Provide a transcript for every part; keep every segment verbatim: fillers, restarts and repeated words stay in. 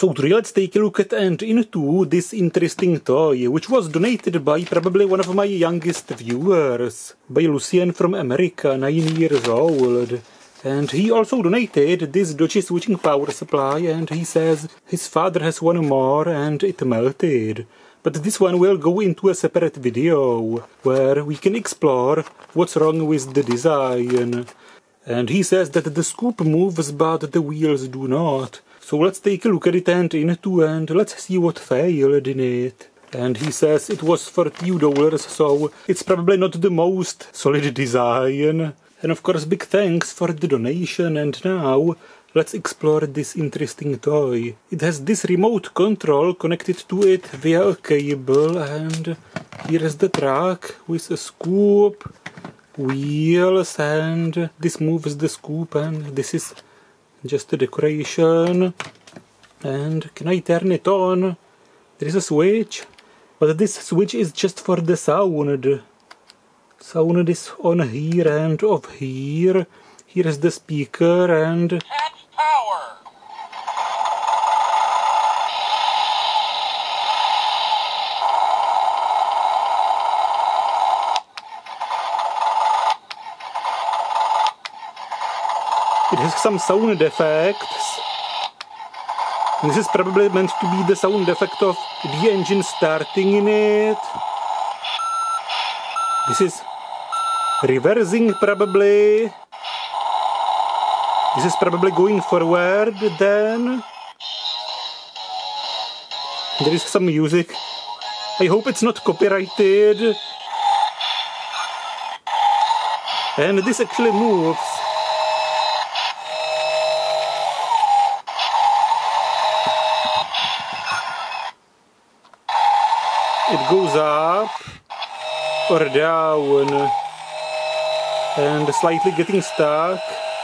So today let's take a look at and into this interesting toy, which was donated by probably one of my youngest viewers, by Lucien from America, nine years old. And he also donated this dodgy switching power supply, and he says his father has one more and it melted. But this one will go into a separate video, where we can explore what's wrong with the design. And he says that the scoop moves but the wheels do not. So let's take a look at it and into and let's see what failed in it. And he says it was for two dollars, so it's probably not the most solid design. And of course big thanks for the donation, and now let's explore this interesting toy. It has this remote control connected to it via a cable, and here is the track with a scoop, wheels, and this moves the scoop, and this is just a decoration. And can I turn it on? There is a switch, but this switch is just for the sound. Sound is on here and off here. Here is the speaker and power. It has some sound effects. This is probably meant to be the sound effect of the engine starting in it. This is reversing probably. This is probably going forward then. There is some music. I hope it's not copyrighted. And this actually moves. It goes up or down and slightly getting stuck.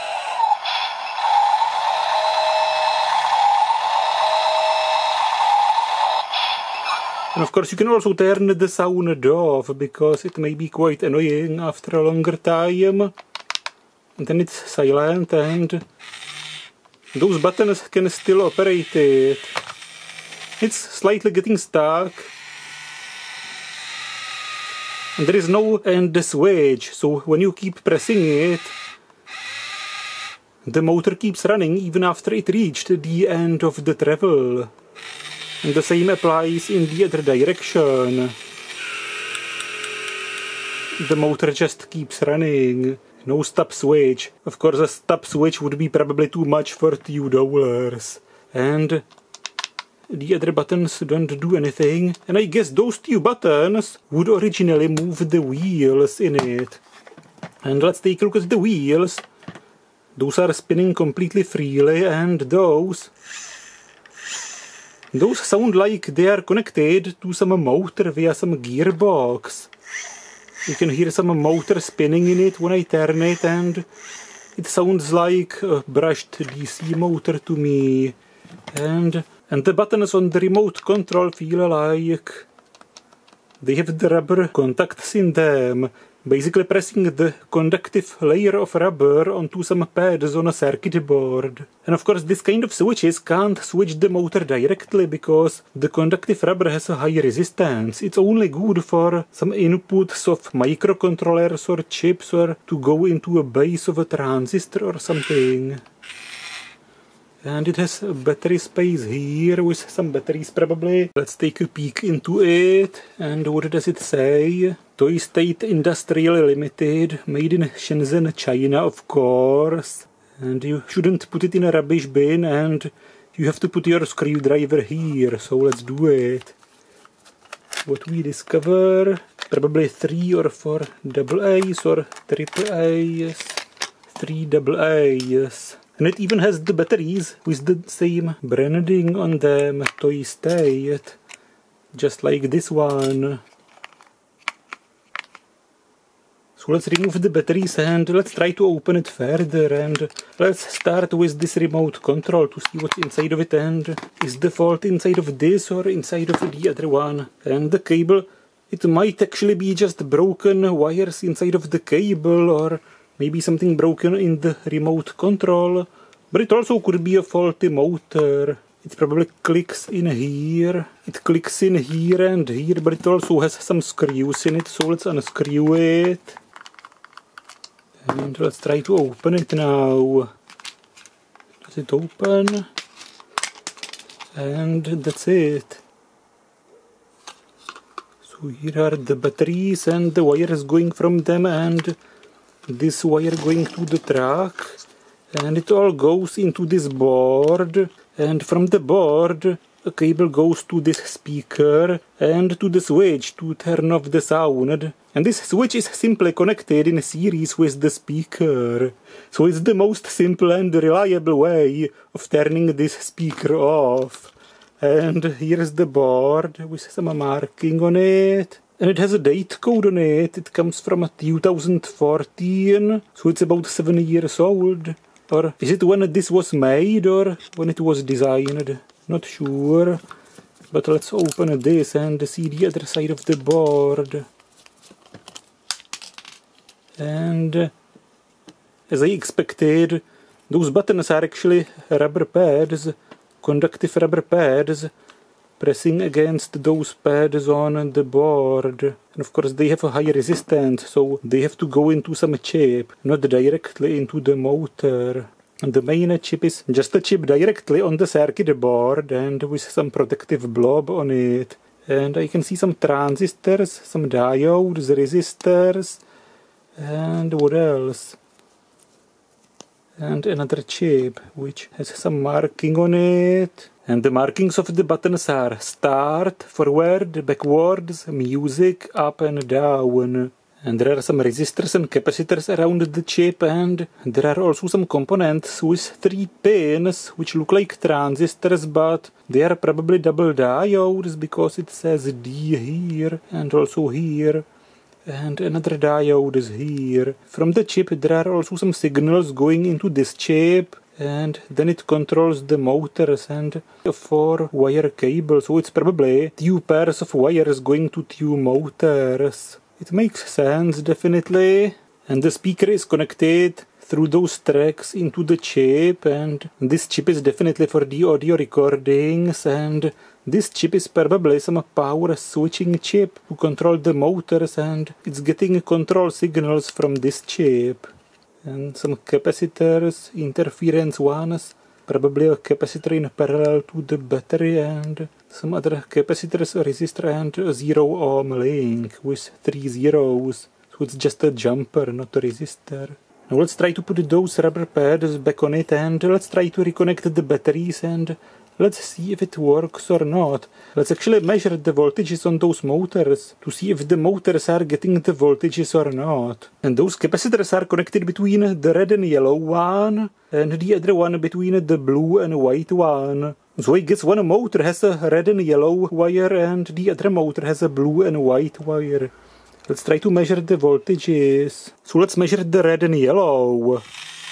And of course you can also turn the sound off, because it may be quite annoying after a longer time. And then it's silent, and those buttons can still operate it. It's slightly getting stuck. And there is no end switch, so when you keep pressing it, the motor keeps running even after it reached the end of the travel. And the same applies in the other direction. The motor just keeps running. No stop switch. Of course a stop switch would be probably too much for two dollars. And the other buttons don't do anything. And I guess those two buttons would originally move the wheels in it. And let's take a look at the wheels. Those are spinning completely freely, and those... Those sound like they are connected to some motor via some gearbox. You can hear some motor spinning in it when I turn it, and it sounds like a brushed D C motor to me. And, and the buttons on the remote control feel like they have the rubber contacts in them. Basically pressing the conductive layer of rubber onto some pads on a circuit board. And of course this kind of switches can't switch the motor directly, because the conductive rubber has a high resistance. It's only good for some inputs of microcontrollers or chips, or to go into a base of a transistor or something. And it has a battery space here with some batteries probably. Let's take a peek into it. And what does it say? Toy State Industrial Limited, made in Shenzhen, China, of course. And you shouldn't put it in a rubbish bin, and you have to put your screwdriver here, so let's do it. What we discover, probably three or four double A's or triple A's, three double A's. And it even has the batteries with the same branding on them, Toy State, just like this one. So let's remove the batteries and let's try to open it further, and let's start with this remote control to see what's inside of it, and is the fault inside of this or inside of the other one. And the cable, it might actually be just broken wires inside of the cable, or maybe something broken in the remote control, but it also could be a faulty motor. It probably clicks in here. It clicks in here and here, but it also has some screws in it, so let's unscrew it. And let's try to open it now. Does it open? And that's it. So here are the batteries and the wires going from them, and this wire going to the truck. And it all goes into this board. And from the board, a cable goes to this speaker and to the switch to turn off the sound. And this switch is simply connected in series with the speaker. So it's the most simple and reliable way of turning this speaker off. And here's the board with some marking on it. And it has a date code on it. It comes from two thousand fourteen, so it's about seven years old. Or is it when this was made or when it was designed? Not sure. But let's open this and see the other side of the board. And as I expected, those buttons are actually rubber pads, conductive rubber pads, pressing against those pads on the board. And of course they have a high resistance, so they have to go into some chip, not directly into the motor. And the main chip is just a chip directly on the circuit board and with some protective blob on it. And I can see some transistors, some diodes, resistors, and what else? And another chip which has some marking on it. And the markings of the buttons are start, forward, backwards, music, up and down. And there are some resistors and capacitors around the chip, and there are also some components with three pins which look like transistors, but they are probably double diodes because it says D here and also here. And another diode is here. From the chip there are also some signals going into this chip, and then it controls the motors and a four wire cable, so it's probably two pairs of wires going to two motors. It makes sense, definitely. And the speaker is connected through those tracks into the chip, and this chip is definitely for the audio recordings, and this chip is probably some power switching chip to control the motors, and it's getting control signals from this chip. And some capacitors, interference ones, probably a capacitor in parallel to the battery, and some other capacitors, a resistor, and a zero ohm link with three zeros. So it's just a jumper, not a resistor. Now let's try to put those rubber pads back on it, and let's try to reconnect the batteries, and let's see if it works or not. Let's actually measure the voltages on those motors to see if the motors are getting the voltages or not. And those capacitors are connected between the red and yellow one, and the other one between the blue and white one. So I guess one motor has a red and yellow wire, and the other motor has a blue and white wire. Let's try to measure the voltages. So let's measure the red and yellow.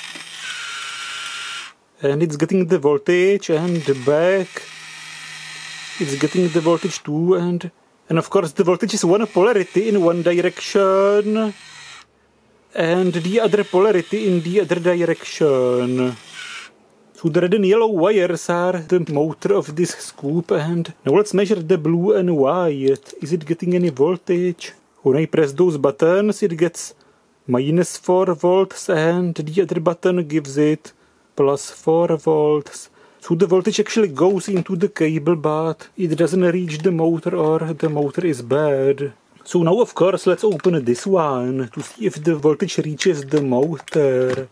And it's getting the voltage, and back it's getting the voltage too, and and of course the voltage is one polarity in one direction and the other polarity in the other direction. So the red and yellow wires are the motor of this scoop, and now let's measure the blue and white. Is it getting any voltage? When I press those buttons it gets minus four volts, and the other button gives it plus four volts. So the voltage actually goes into the cable, but it doesn't reach the motor, or the motor is bad. So now of course let's open this one to see if the voltage reaches the motor.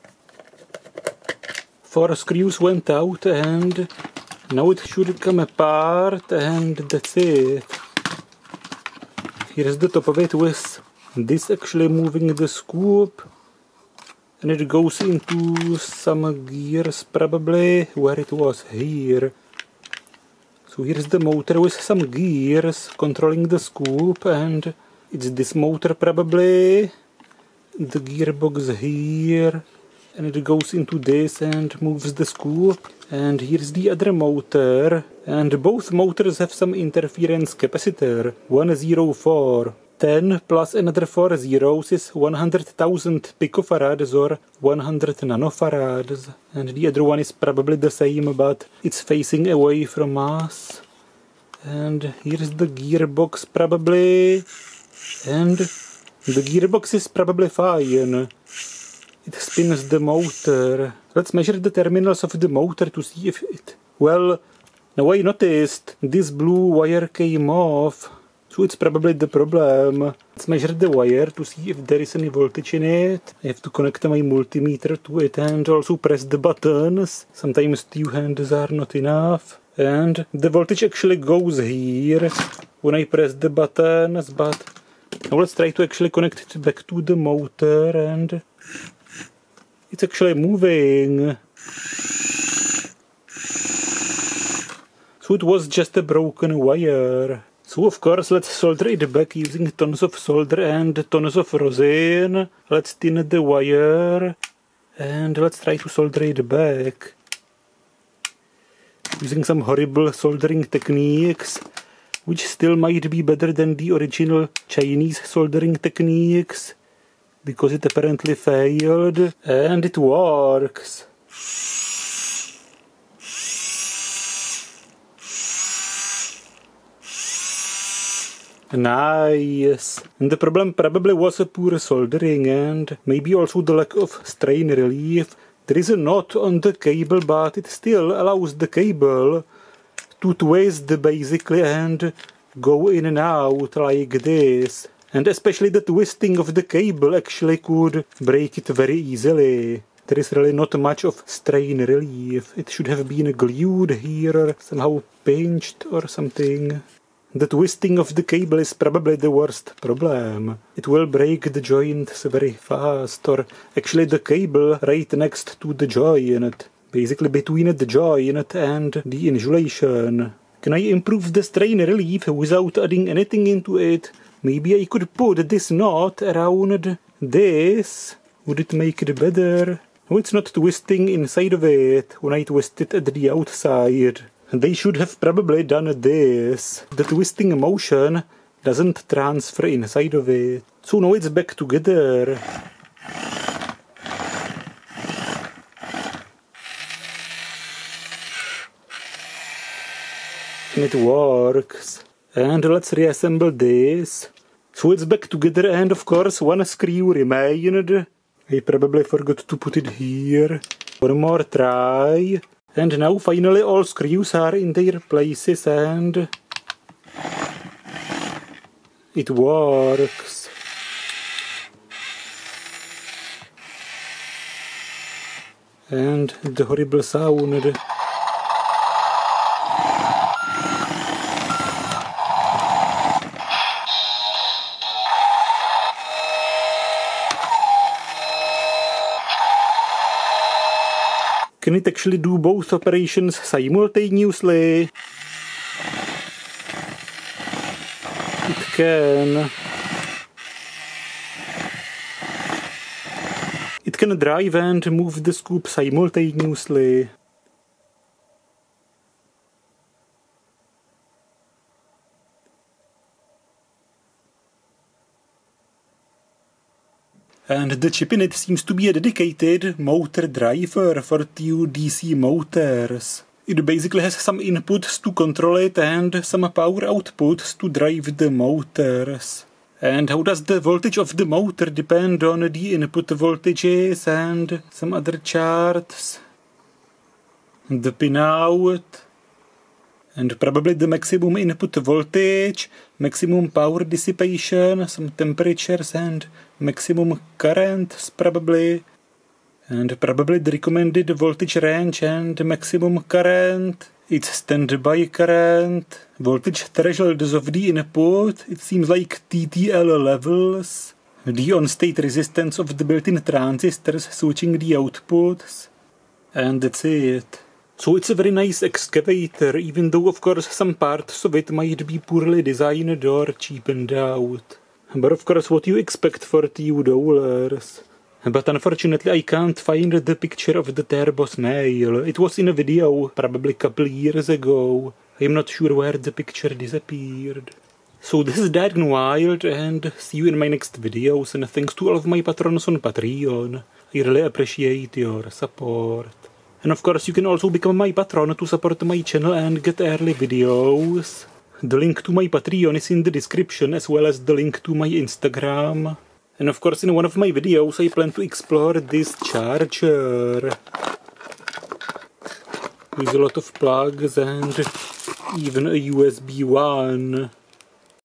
Four screws went out, and now it should come apart, and that's it. Here's the top of it with this actually moving the scoop. And it goes into some gears, probably, where it was here. So here's the motor with some gears controlling the scoop, and it's this motor probably. The gearbox here, and it goes into this and moves the scoop. And here's the other motor, and both motors have some interference capacitor, one zero four. ten plus another four zeros is one hundred thousand picofarads or one hundred nanofarads. And the other one is probably the same, but it's facing away from us. And here's the gearbox probably. And the gearbox is probably fine. It spins the motor. Let's measure the terminals of the motor to see if it... Well, now I noticed this blue wire came off. So it's probably the problem. Let's measure the wire to see if there is any voltage in it. I have to connect my multimeter to it and also press the buttons. Sometimes two hands are not enough. And the voltage actually goes here when I press the buttons, but now let's try to actually connect it back to the motor, and it's actually moving. So it was just a broken wire. So of course let's solder it back using tons of solder and tons of rosin. Let's thin the wire and let's try to solder it back. Using some horrible soldering techniques, which still might be better than the original Chinese soldering techniques, because it apparently failed, and it works. Nice. And the problem probably was a poor soldering and maybe also the lack of strain relief. There is a knot on the cable, but it still allows the cable to twist basically and go in and out like this. And especially the twisting of the cable actually could break it very easily. There is really not much of strain relief. It should have been glued here or somehow pinched or something. The twisting of the cable is probably the worst problem. It will break the joints very fast, or actually the cable right next to the joint. Basically between the joint and the insulation. Can I improve the strain relief without adding anything into it? Maybe I could put this knot around this. Would it make it better? No, it's not twisting inside of it when I twist it at the outside. They should have probably done this. The twisting motion doesn't transfer inside of it. So now it's back together. And it works. And let's reassemble this. So it's back together, and of course one screw remained. I probably forgot to put it here. One more try. And now finally all screws are in their places and it works. And the horrible sound. Can it actually do both operations simultaneously? It can. It can drive and move the scoop simultaneously. And the chip in it seems to be a dedicated motor driver for two D C motors. It basically has some inputs to control it and some power outputs to drive the motors. And how does the voltage of the motor depend on the input voltages and some other charts? The pinout. And probably the maximum input voltage, maximum power dissipation, some temperatures and maximum currents probably. And probably the recommended voltage range and maximum current. Its standby current. Voltage thresholds of the input. It seems like T T L levels. The on-state resistance of the built-in transistors switching the outputs. And that's it. So it's a very nice excavator, even though of course some parts of it might be poorly designed or cheapened out. But of course what you expect for two dollars. But unfortunately I can't find the picture of the turbo snail. It was in a video probably a couple years ago. I'm not sure where the picture disappeared. So this is Dead and Wild, and see you in my next videos, and thanks to all of my patrons on Patreon. I really appreciate your support. And of course you can also become my patron to support my channel and get early videos. The link to my Patreon is in the description, as well as the link to my Instagram. And of course in one of my videos I plan to explore this charger. With a lot of plugs and even a U S B one.